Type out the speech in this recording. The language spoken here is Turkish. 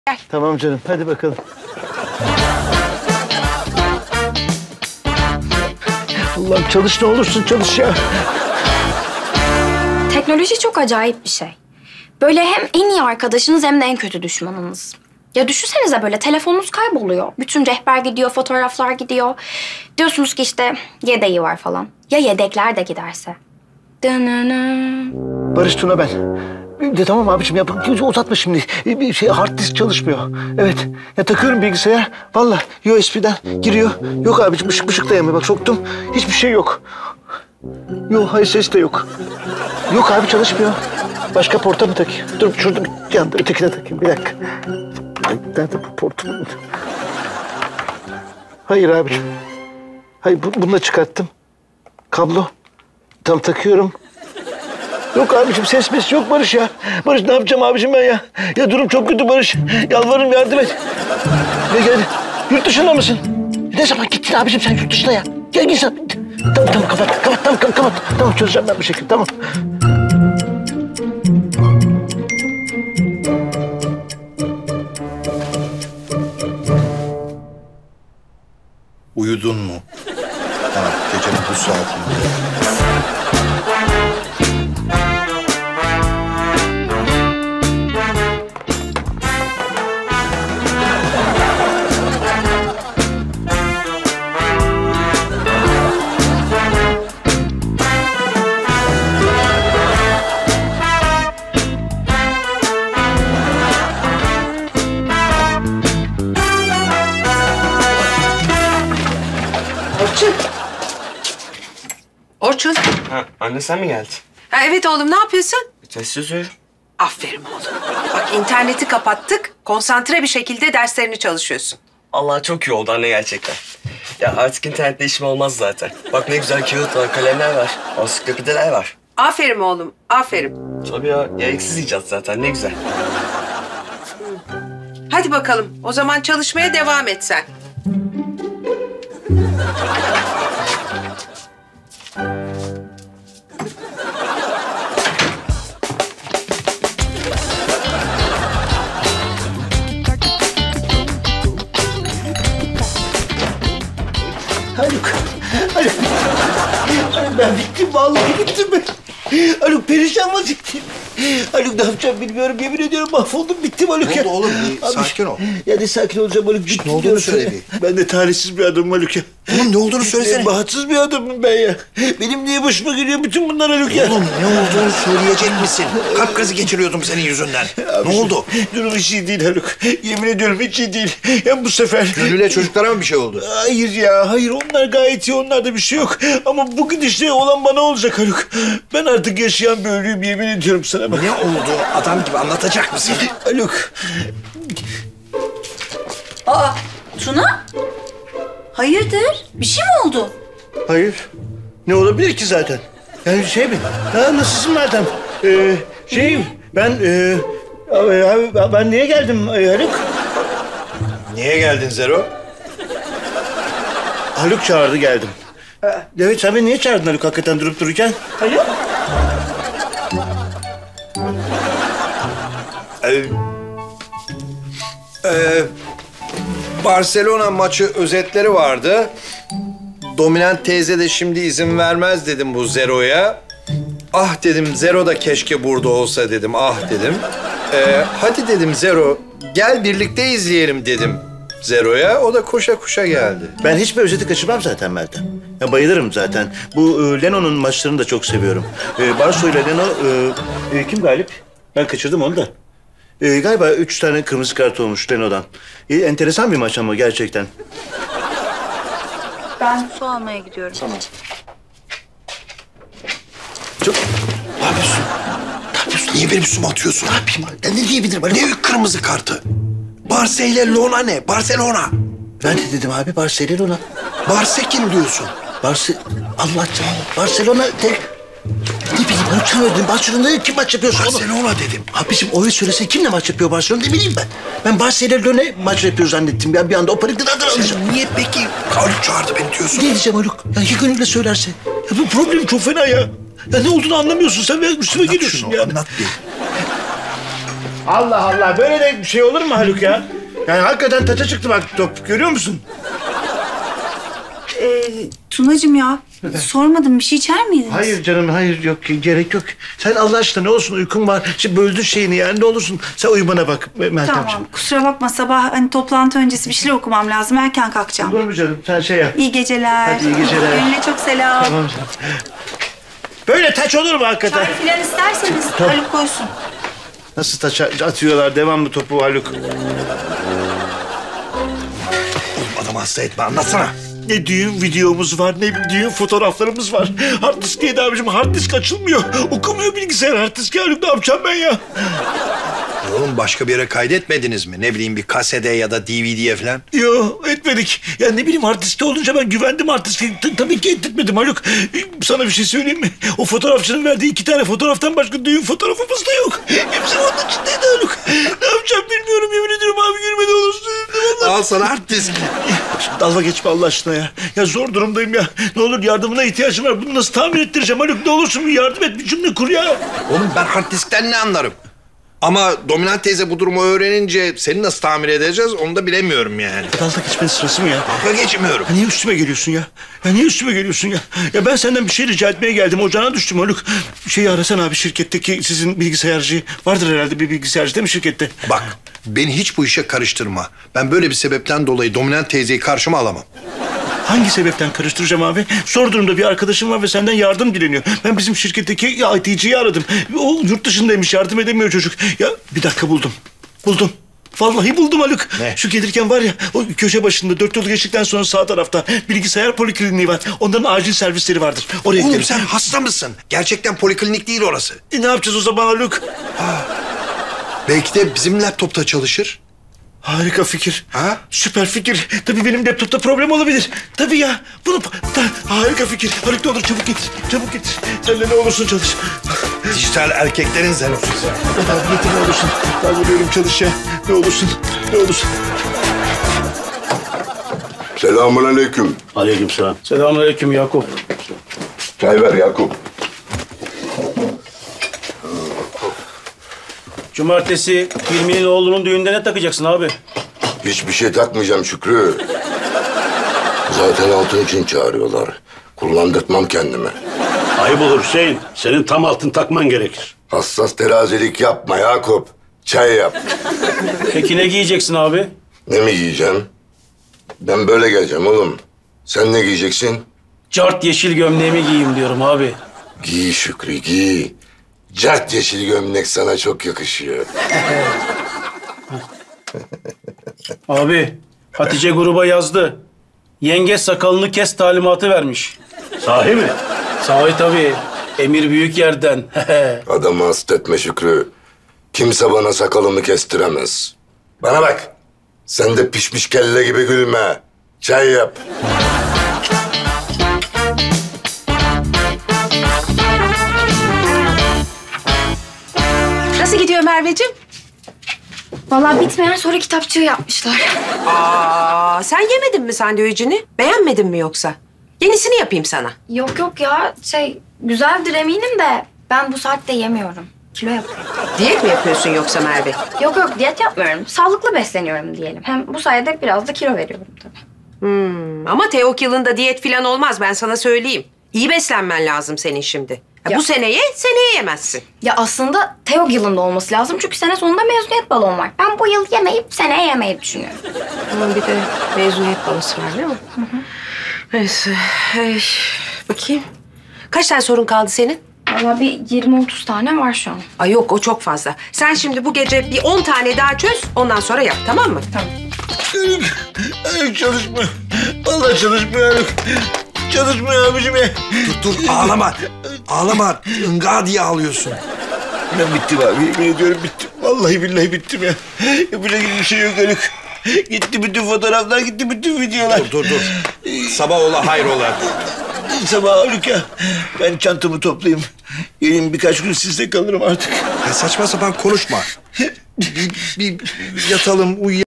Gel. Tamam canım, hadi bakalım. Allah'ım çalış, ne olursun çalış ya. Teknoloji çok acayip bir şey. Böyle hem en iyi arkadaşınız hem de en kötü düşmanınız. Ya düşünsenize böyle telefonunuz kayboluyor. Bütün rehber gidiyor, fotoğraflar gidiyor. Diyorsunuz ki işte yedeği var falan. Ya yedekler de giderse? Barış Tuna ben. Tamam abiciğim ya uzatma şimdi. Bir hard disk çalışmıyor. Evet. Ya takıyorum bilgisayar. Vallahi USB'den giriyor. Yok abiciğim ışık dayanmıyor. Bak soktum. Hiçbir şey yok. Yok hayır ses de yok. Yok abi çalışmıyor. Başka porta mı takayım? Dur şurada bir yanda ötekine takayım. Bir dakika. Nerede bu portum? Hayır abiciğim. Hayır bunu da çıkarttım. Kablo. Tam takıyorum. Yok abiciğim ses yok Barış ya. Barış ne yapacağım abiciğim ben ya? Ya durum çok kötü Barış. Yalvarırım yardım et. Gel. Yurt dışında mısın? Ne zaman gittin abiciğim sen yurt dışına ya? Gel sen. Tamam kapat. Tamam çözeceğim ben bir şekilde tamam. Uyudun mu? Tamam, gecenin bu saatinde. Orçun. Ha, anne sen mi geldin? Ha, evet oğlum ne yapıyorsun? Test yazıyorum. Aferin oğlum. Bak interneti kapattık. Konsantre bir şekilde derslerini çalışıyorsun. Allah çok iyi oldu anne gerçekten. Ya artık internette işim olmaz zaten. Bak ne güzel kağıt var, kalemler var, ansiklopediler var. Aferin oğlum, aferin. Tabii ya, gereksiz icat zaten ne güzel. Hadi bakalım. O zaman çalışmaya devam et sen. Haluk. Ben bittim vallahi bittim ben. Haluk perişan vaziyetteyim. Haluk ne yapacağım bilmiyorum. Yemin ediyorum mahvoldum bittim Haluk ya. Ne oldu oğlum? Sakin ol. Ya ne sakin olacağım Haluk. Bittim ne olduğunu diyorum söyle sana. bir. Ben de talihsiz bir adamım Haluk ya. Oğlum ne olduğunu söylesene. Bahtsız bir adamım ben ya. Benim niye başıma geliyor bütün bunlar Haluk ya? Oğlum ne olduğunu söyleyecek misin? Kalp krizi geçiriyordum senin yüzünden. Ne oldu? Durum hiç iyi değil Haluk. Yemin ediyorum hiç iyi değil. Ya bu sefer... Gönül'e çocuklara mı bir şey oldu? Hayır ya, hayır. Onlar gayet iyi. Onlarda bir şey yok. Ama bu gidişle olan bana olacak Haluk. Ben artık yaşayan bir ölüyüm yemin ediyorum sana bak. Ne oldu? Adam gibi anlatacak mısın? Haluk. Aa, Tuna? Hayırdır? Bir şey mi oldu? Hayır. Ne olabilir ki zaten? Yani şey mi? Ha, nasılsın Meltem? Ben niye geldim Haluk? Niye geldin Zero? Haluk çağırdı geldim. Evet sen beni niye çağırdın Haluk hakikaten durup dururken? Haluk? Barcelona maçı özetleri vardı. Dominant teyze de şimdi izin vermez dedim bu Zero'ya. Ah dedim Zero da keşke burada olsa dedim. Ah dedim. Hadi dedim Zero gel birlikte izleyelim dedim Zero'ya. O da koşa koşa geldi. Ben hiçbir özeti kaçırmam zaten Meltem. Ya bayılırım zaten. Bu Leno'nun maçlarını da çok seviyorum. Barso ile Leno kim galip? Ben kaçırdım onu da. Galiba 3 tane kırmızı kart olmuş Leno'dan. Enteresan bir maç ama gerçekten. Ben su almaya gidiyorum. Tamam. Çok... Ne yapıyorsun? Niye benim üstüme atıyorsun? Ne yapayım? Ben ne diyebilirim? Ne kırmızı kartı? Barça ile Lona ne? Barcelona. Ben de dedim abi Barcelona. Barça kim diyorsun? Allah canım. Barcelona de... Ne bileyim ben sen öyle dedim. Barcelona'da kim maç yapıyorsun oğlum? Barcelona dedim. Abiciğim öyle söylesene kimle maç yapıyor Barcelona ne bileyim ben. Ben Barcelona maç yapıyor zannettim. Bir anda o parayı gıdadan alacağım. Niye peki Haluk çağırdı beni diyorsun? Ne diyeceğim Haluk? Ya Gönül'le söylerse. Ya bu problem çok fena ya. Ya ne olduğunu anlamıyorsun sen ve üstüme geliyorsun ya. Anlat bir. Allah Allah, böyle de bir şey olur mu Haluk ya? Yani hakikaten taça çıktı bak top, görüyor musun? Tunacığım ya, sormadım bir şey içer miydiniz? Hayır canım, hayır, yok, gerek yok. Sen Allah aşkına ne olsun, uykun var. Şimdi böldün şeyini yani, ne olursun. Sen uyumana bak Meltemciğim. Tamam, kusura bakma, sabah hani toplantı öncesi bir şeyler okumam lazım. Erken kalkacağım. Olur mu canım, sen şey yap. İyi geceler. Hadi iyi geceler. Gönül'e çok selam. Tamam canım. Böyle taç olur mu hakikaten? Çay filan isterseniz Haluk koysun. Nasıl taç atıyorlar, devamlı topu Haluk. Adamı hasta etme, anlatsana. Ne düğün videomuz var, ne düğün fotoğraflarımız var. Hard disk neydi abicim? Hard disk açılmıyor. Okumuyor bilgisayar hard diski. Haluk, ne yapacağım ben ya? Oğlum başka bir yere kaydetmediniz mi? Ne bileyim bir kasede ya da DVD'ye falan. Yok, etmedik. Ya ne bileyim, hard diskte olunca ben güvendim hard diske. Tabii ki etmedim Haluk. Sana bir şey söyleyeyim mi? O fotoğrafçının verdiği 2 tane fotoğraftan başka düğün fotoğrafımız da yok. Hepsi onun içindeydi Haluk. Ne yapacağım bilmiyorum, yemin ediyorum abi, gülme ne olursun. Al sana hard disk. Dalga geçme Allah aşkına ya. Ya zor durumdayım ya. Ne olur yardımına ihtiyacım var. Bunu nasıl tamir ettireceğim Haluk? Ne olursun bir yardım et, bir cümle kur ya. Oğlum ben hard diskten ne anlarım? Ama Dominant teyze bu durumu öğrenince seni nasıl tamir edeceğiz onu da bilemiyorum yani. Dalga geçmenin sırası mı ya? Dalga geçmiyorum. Ya niye üstüme geliyorsun ya? Ya niye üstüme geliyorsun ya? Ya ben senden bir şey rica etmeye geldim. Ocağına düştüm Haluk. Şeyi arasana abi, şirketteki sizin bilgisayarcı. Vardır herhalde bir bilgisayarcı değil mi şirkette? Bak beni hiç bu işe karıştırma. Ben böyle bir sebepten dolayı Dominant teyzeyi karşıma alamam. Hangi sebepten karıştıracağım abi? Zor durumda bir arkadaşım var ve senden yardım dileniyor. Ben bizim şirketteki IT'ciyi aradım. O yurt dışındaymış, yardım edemiyor çocuk. Ya bir dakika buldum. Vallahi buldum Haluk. Ne? Şu gelirken var ya, o köşe başında 4 yol geçtikten sonra sağ tarafta bilgisayar polikliniği var. Onların acil servisleri vardır. Oraya Oğlum gidelim. sen hasta mısın? Gerçekten poliklinik değil orası. Ne yapacağız o zaman Haluk? Belki de bizim laptopta çalışır. Harika fikir. Ha? Süper fikir. Tabii benim laptopta problem olabilir. Tabii ya. Harika fikir. Haluk, ne olur çabuk getir. Çabuk getir. Sen de ne olursun çalış. Dijital erkeklerin zenusu. Hadi getir ne olursun. Kaldırıyorum, çalış ya. Ne olursun. Ne olursun. Selamünaleyküm. Aleykümselam. Selamünaleyküm Yakup. Çay ver Yakup. Cumartesi Hilmi'nin oğlunun düğünde ne takacaksın abi? Hiçbir şey takmayacağım Şükrü. Zaten altın için çağırıyorlar. Kullandırtmam kendime. Ayıp olur Hüseyin. Senin tam altın takman gerekir. Hassas terazilik yapma Yakup. Çay yap. Peki ne giyeceksin abi? Ne mi giyeceğim? Ben böyle geleceğim oğlum. Sen ne giyeceksin? Cart yeşil gömleğimi giyeyim diyorum abi. Giy Şükrü giy. Cart yeşil gömlek sana çok yakışıyor. Abi Hatice gruba yazdı. Yenge sakalını kes talimatı vermiş. Sahi mi? Sahi tabii. Emir büyük yerden. Adamı hasta etme Şükrü. Kimse bana sakalımı kestiremez. Bana bak. Sen de pişmiş kelle gibi gülme. Çay yap. Nasıl gidiyor Merveciğim? Vallahi bitmeyen soru kitapçığı yapmışlar. Sen yemedin mi sandviçini? Beğenmedin mi yoksa? Yenisini yapayım sana. Yok ya, güzeldir eminim de ben bu saatte yemiyorum. Kilo yapıyorum. Diyet mi yapıyorsun yoksa Merve? Yok diyet yapmıyorum. Sağlıklı besleniyorum diyelim. Hem bu sayede biraz da kilo veriyorum tabii. Ama Teok yılında diyet falan olmaz, ben sana söyleyeyim. İyi beslenmen lazım senin şimdi. Ya. Bu seneye yemezsin. Ya aslında TEOG yılında olması lazım çünkü sene sonunda mezuniyet balon var. Ben bu yıl yemeyip seneye yemeyi düşünüyorum. Bir de mezuniyet balosu var değil mi? Neyse. Bakayım. Kaç tane sorun kaldı senin? Vallahi bir 20-30 tane var şu an. Ay yok, o çok fazla. Sen şimdi bu gece bir 10 tane daha çöz, ondan sonra yap, tamam mı? Tamam. Haluk çalışmıyor. Vallahi çalışmıyor Haluk. Çalışmıyor abicim ya. Dur ağlama. Ağlama. Inga diye ağlıyorsun. Ben bittim abi. Yemin ediyorum bittim. Vallahi billahi bittim ya. Yapacak bir şey yok Haluk. Gitti bütün fotoğraflar, gitti bütün videolar. Dur. Sabah ola hayrola. Sabah Haluk ya. Ben çantamı toplayayım. Geleyim, birkaç gün sizde kalırım artık. Ya saçma sapan konuşma. Bir yatalım, uyuyalım.